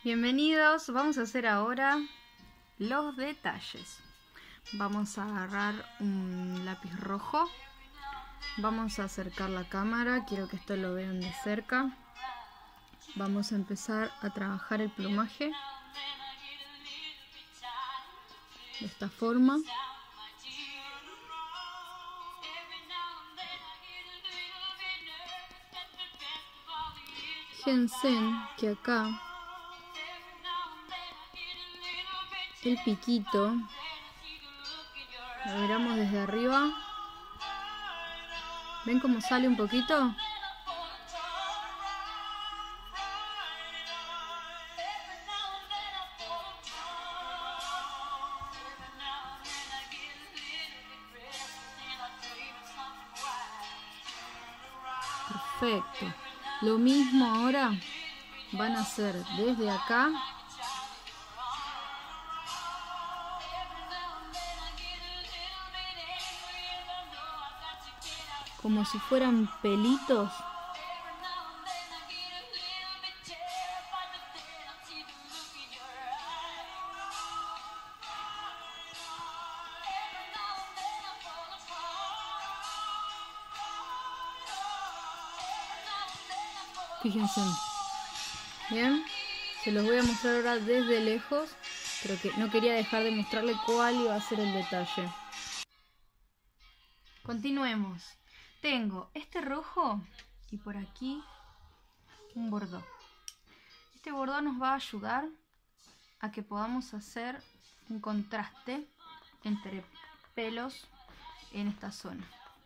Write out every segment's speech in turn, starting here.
Bienvenidos, vamos a hacer ahora los detalles. Vamos a agarrar un lápiz rojo, vamos a acercar la cámara, quiero que esto lo vean de cerca. Vamos a empezar a trabajar el plumaje de esta forma. Fíjense que acá el piquito lo miramos desde arriba. ¿Ven cómo sale un poquito? Perfecto. Lo mismo ahora van a hacer desde acá. Como si fueran pelitos. Fíjense. Bien. Se los voy a mostrar ahora desde lejos. Pero que no quería dejar de mostrarle cuál iba a ser el detalle. Continuemos. Tengo este rojo y por aquí un bordó. Este bordó nos va a ayudar a que podamos hacer un contraste entre pelos en esta zona.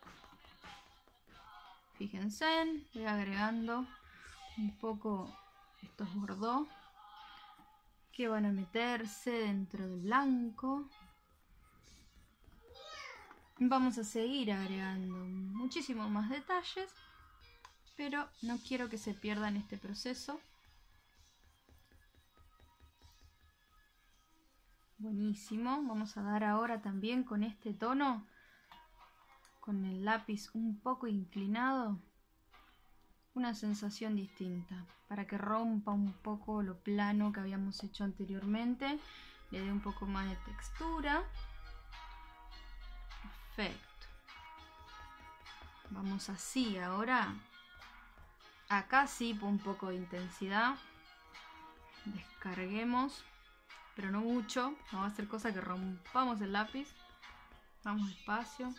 Fíjense, voy agregando un poco estos bordó que van a meterse dentro del blanco. Vamos a seguir agregando muchísimos más detalles, pero no quiero que se pierdan este proceso. Buenísimo. Vamos a dar ahora también con este tono, con el lápiz un poco inclinado, una sensación distinta, para que rompa un poco lo plano que habíamos hecho anteriormente, le dé un poco más de textura. Perfecto. Vamos así ahora. Acá sí, un poco de intensidad. Descarguemos, pero no mucho. No va a ser cosa que rompamos el lápiz. Vamos despacio.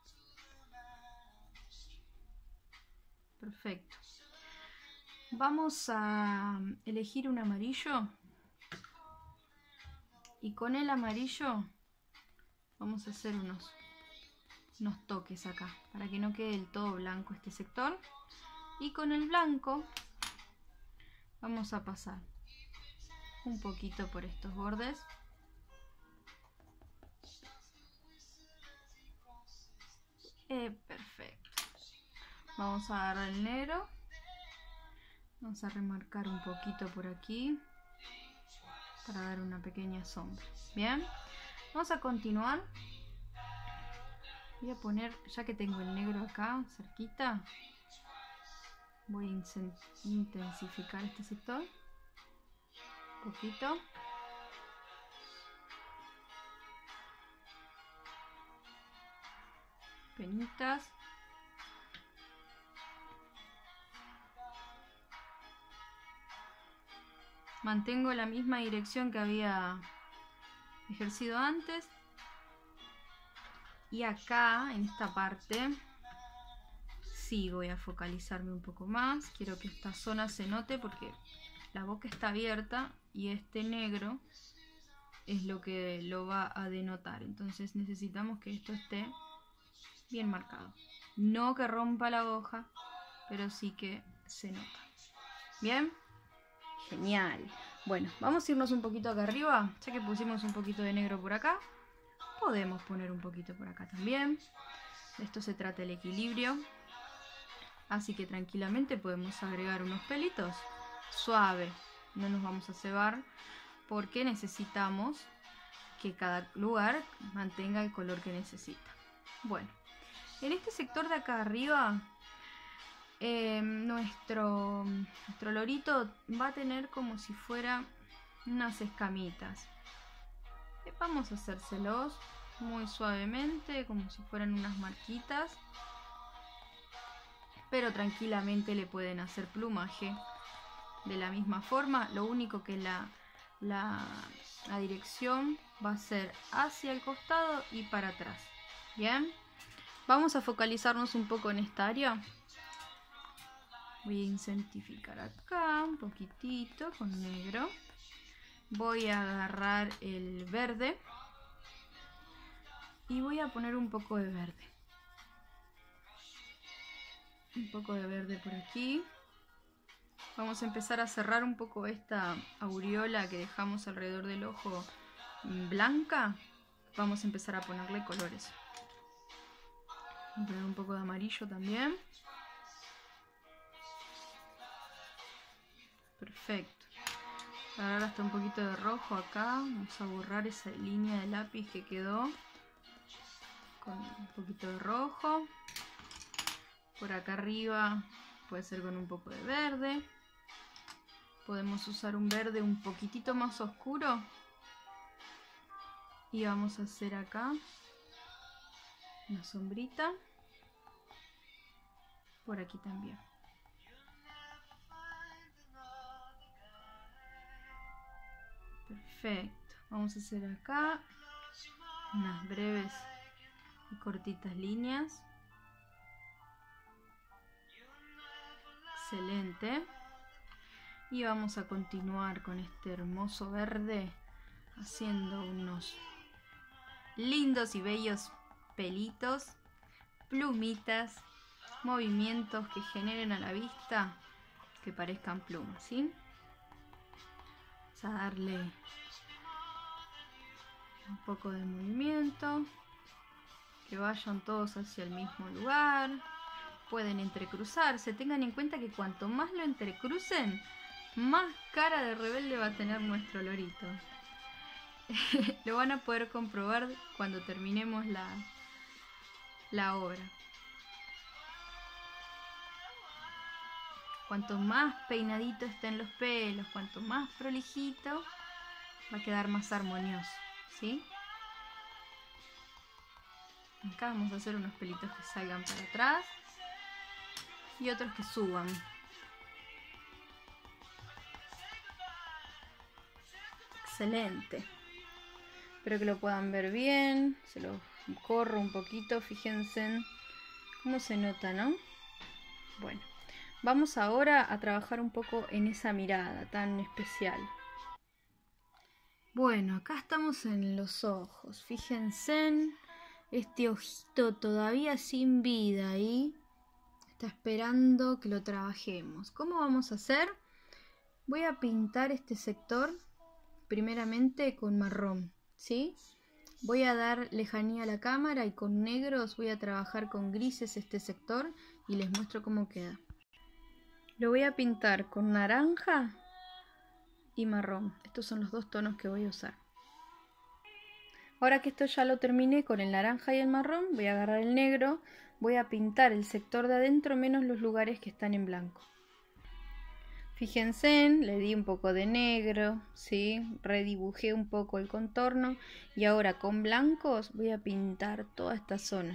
Perfecto. Vamos a elegir un amarillo. Y con el amarillo vamos a hacer unos toques acá, para que no quede del todo blanco este sector. Y con el blanco vamos a pasar un poquito por estos bordes. Perfecto. Vamos a agarrar el negro, vamos a remarcar un poquito por aquí para dar una pequeña sombra. Bien, vamos a continuar. Voy a poner, ya que tengo el negro acá cerquita, voy a intensificar este sector un poquito. Penitas. Mantengo la misma dirección que había ejercido antes. Y acá, en esta parte, sí voy a focalizarme un poco más. Quiero que esta zona se note porque la boca está abierta y este negro es lo que lo va a denotar. Entonces necesitamos que esto esté bien marcado. No que rompa la hoja, pero sí que se nota. ¿Bien? Genial. Bueno, vamos a irnos un poquito acá arriba. Ya que pusimos un poquito de negro por acá, podemos poner un poquito por acá también. De esto se trata el equilibrio. Así que tranquilamente podemos agregar unos pelitos. Suave. No nos vamos a cebar porque necesitamos que cada lugar mantenga el color que necesita. Bueno, en este sector de acá arriba nuestro lorito va a tener como si fuera unas escamitas. Vamos a hacérselos muy suavemente, como si fueran unas marquitas. Pero tranquilamente le pueden hacer plumaje de la misma forma. Lo único que la dirección va a ser hacia el costado y para atrás. Bien, vamos a focalizarnos un poco en esta área. Voy a incentificar acá un poquitito con negro. Voy a agarrar el verde y voy a poner un poco de verde. Un poco de verde por aquí. Vamos a empezar a cerrar un poco esta aureola que dejamos alrededor del ojo blanca. Vamos a empezar a ponerle colores. Voy a poner un poco de amarillo también. Perfecto. Agarrar hasta un poquito de rojo acá. Vamos a borrar esa línea de lápiz que quedó con un poquito de rojo. Por acá arriba puede ser con un poco de verde. Podemos usar un verde un poquitito más oscuro. Y vamos a hacer acá una sombrita. Por aquí también. Perfecto. Vamos a hacer acá unas breves y cortitas líneas. Excelente. Y vamos a continuar con este hermoso verde haciendo unos lindos y bellos pelitos, plumitas, movimientos que generen a la vista que parezcan plumas, ¿sí? Vamos a darle un poco de movimiento, que vayan todos hacia el mismo lugar. Pueden entrecruzarse. Tengan en cuenta que cuanto más lo entrecrucen, más cara de rebelde va a tener nuestro lorito. Lo van a poder comprobar cuando terminemos la obra. Cuanto más peinadito estén los pelos, cuanto más prolijito, va a quedar más armonioso, ¿sí? Acá vamos a hacer unos pelitos que salgan para atrás y otros que suban. Excelente. Espero que lo puedan ver bien. Se los corro un poquito. Fíjense cómo se nota, ¿no? Bueno, vamos ahora a trabajar un poco en esa mirada tan especial. Bueno, acá estamos en los ojos. Fíjense, este ojito todavía sin vida ahí. Está esperando que lo trabajemos. ¿Cómo vamos a hacer? Voy a pintar este sector primeramente con marrón, ¿sí? Voy a dar lejanía a la cámara y con negros voy a trabajar con grises este sector y les muestro cómo queda. Lo voy a pintar con naranja y marrón. Estos son los dos tonos que voy a usar. Ahora que esto ya lo terminé con el naranja y el marrón, voy a agarrar el negro. Voy a pintar el sector de adentro menos los lugares que están en blanco. Fíjense, le di un poco de negro, ¿sí? Redibujé un poco el contorno y ahora con blancos voy a pintar toda esta zona.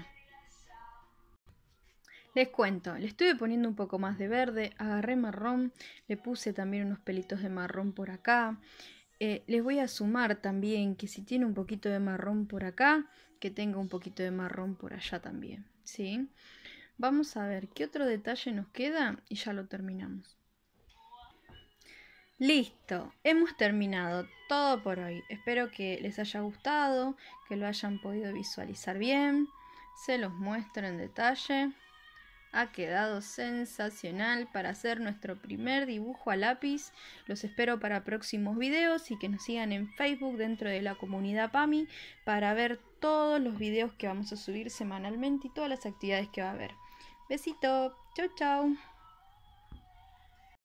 Les cuento, le estuve poniendo un poco más de verde, agarré marrón, le puse también unos pelitos de marrón por acá. Les voy a sumar también que si tiene un poquito de marrón por acá, que tenga un poquito de marrón por allá también, ¿sí? Vamos a ver qué otro detalle nos queda y ya lo terminamos. Listo, hemos terminado todo por hoy. Espero que les haya gustado, que lo hayan podido visualizar bien. Se los muestro en detalle. Ha quedado sensacional para hacer nuestro primer dibujo a lápiz. Los espero para próximos videos y que nos sigan en Facebook dentro de la comunidad PAMI para ver todos los videos que vamos a subir semanalmente y todas las actividades que va a haber. Besito, chau chau.